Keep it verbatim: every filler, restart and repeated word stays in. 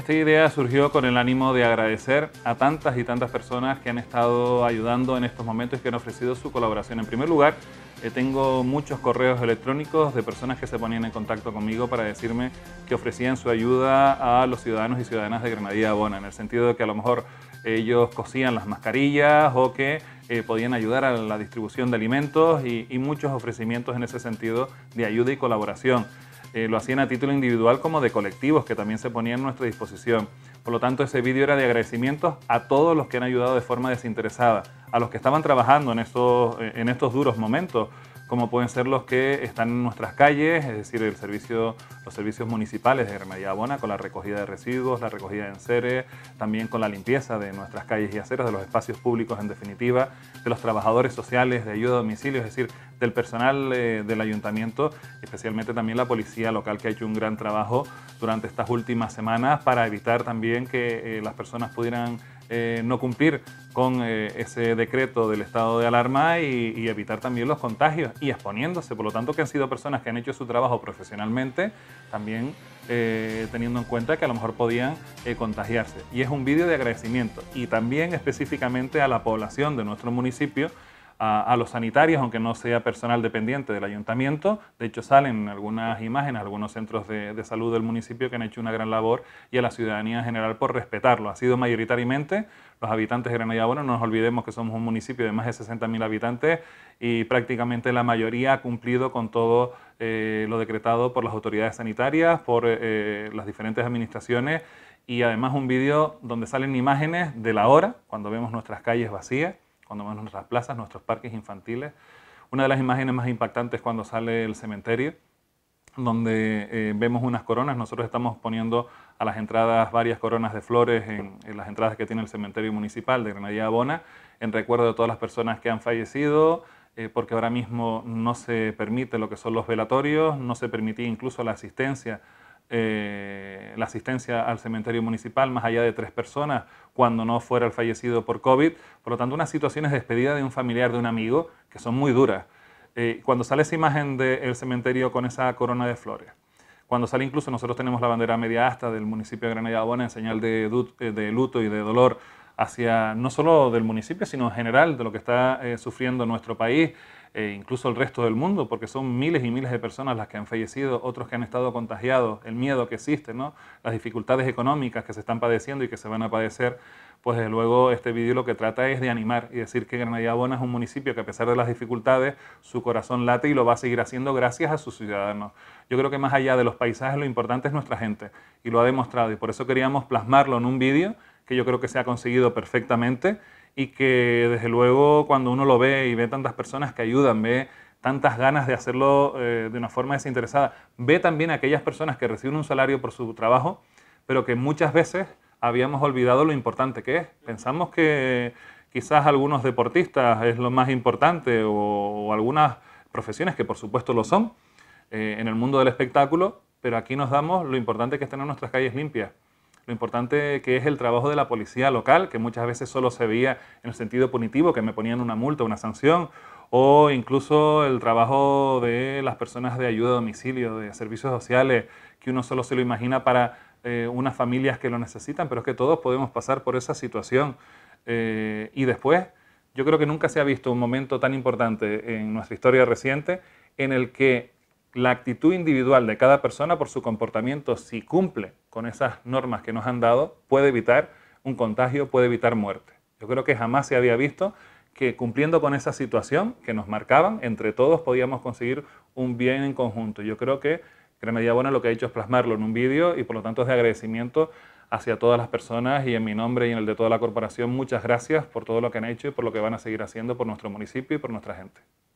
Esta idea surgió con el ánimo de agradecer a tantas y tantas personas que han estado ayudando en estos momentos y que han ofrecido su colaboración. En primer lugar, eh, tengo muchos correos electrónicos de personas que se ponían en contacto conmigo para decirme que ofrecían su ayuda a los ciudadanos y ciudadanas de Granadilla Abona, en el sentido de que a lo mejor ellos cosían las mascarillas o que eh, podían ayudar a la distribución de alimentos y, y muchos ofrecimientos en ese sentido de ayuda y colaboración. Eh, lo hacían a título individual como de colectivos que también se ponían a nuestra disposición. Por lo tanto, ese vídeo era de agradecimientos a todos los que han ayudado de forma desinteresada, a los que estaban trabajando en estos, en estos duros momentos, como pueden ser los que están en nuestras calles, es decir, el servicio, los servicios municipales de Granadilla Abona, con la recogida de residuos, la recogida de enseres, también con la limpieza de nuestras calles y aceras, de los espacios públicos en definitiva, de los trabajadores sociales de ayuda a domicilio, es decir, del personal eh, del ayuntamiento, especialmente también la policía local, que ha hecho un gran trabajo durante estas últimas semanas para evitar también que eh, las personas pudieran eh, no cumplir con eh, ese decreto del estado de alarma y, y evitar también los contagios y exponiéndose. Por lo tanto, que han sido personas que han hecho su trabajo profesionalmente, también eh, teniendo en cuenta que a lo mejor podían eh, contagiarse. Y es un vídeo de agradecimiento y también específicamente a la población de nuestro municipio, A, a los sanitarios, aunque no sea personal dependiente del ayuntamiento. De hecho, salen algunas imágenes, algunos centros de, de salud del municipio que han hecho una gran labor, y a la ciudadanía en general por respetarlo. Ha sido mayoritariamente los habitantes de Granadilla Abona. No nos olvidemos que somos un municipio de más de sesenta mil habitantes y prácticamente la mayoría ha cumplido con todo eh, lo decretado por las autoridades sanitarias, por eh, las diferentes administraciones, y además un vídeo donde salen imágenes de la hora, cuando vemos nuestras calles vacías, cuando vemos nuestras plazas, nuestros parques infantiles. Una de las imágenes más impactantes es cuando sale el cementerio, donde eh, vemos unas coronas. Nosotros estamos poniendo a las entradas varias coronas de flores en, en las entradas que tiene el cementerio municipal de Granadilla Abona, en recuerdo de todas las personas que han fallecido, eh, porque ahora mismo no se permite lo que son los velatorios, no se permitía incluso la asistencia Eh, la asistencia al cementerio municipal más allá de tres personas cuando no fuera el fallecido por COVID. Por lo tanto, unas situaciones de despedida de un familiar, de un amigo, que son muy duras. Eh, cuando sale esa imagen del cementerio con esa corona de flores, cuando sale incluso, nosotros tenemos la bandera media asta del municipio de Granadilla Abona en señal de, de luto y de dolor hacia no solo del municipio, sino en general de lo que está eh, sufriendo nuestro país, e incluso el resto del mundo, porque son miles y miles de personas las que han fallecido, otros que han estado contagiados, el miedo que existe, ¿no? Las dificultades económicas que se están padeciendo y que se van a padecer. Pues desde luego este vídeo lo que trata es de animar y decir que Granadilla Abona es un municipio que, a pesar de las dificultades, su corazón late y lo va a seguir haciendo gracias a sus ciudadanos. Yo creo que más allá de los paisajes, lo importante es nuestra gente, y lo ha demostrado, y por eso queríamos plasmarlo en un vídeo que yo creo que se ha conseguido perfectamente, y que desde luego cuando uno lo ve y ve tantas personas que ayudan, ve tantas ganas de hacerlo eh, de una forma desinteresada, ve también a aquellas personas que reciben un salario por su trabajo, pero que muchas veces habíamos olvidado lo importante que es. Pensamos que quizás algunos deportistas es lo más importante, o, o algunas profesiones que por supuesto lo son eh, en el mundo del espectáculo, pero aquí nos damos lo importante que es tener nuestras calles limpias, lo importante que es el trabajo de la policía local, que muchas veces solo se veía en el sentido punitivo, que me ponían una multa, una sanción, o incluso el trabajo de las personas de ayuda a domicilio, de servicios sociales, que uno solo se lo imagina para eh, unas familias que lo necesitan, pero es que todos podemos pasar por esa situación. Eh, y después, yo creo que nunca se ha visto un momento tan importante en nuestra historia reciente en el que la actitud individual de cada persona, por su comportamiento, si cumple con esas normas que nos han dado, puede evitar un contagio, puede evitar muerte. Yo creo que jamás se había visto que, cumpliendo con esa situación que nos marcaban, entre todos podíamos conseguir un bien en conjunto. Yo creo que Granadilla Abona lo que ha hecho es plasmarlo en un vídeo, y por lo tanto es de agradecimiento hacia todas las personas, y en mi nombre y en el de toda la corporación, muchas gracias por todo lo que han hecho y por lo que van a seguir haciendo por nuestro municipio y por nuestra gente.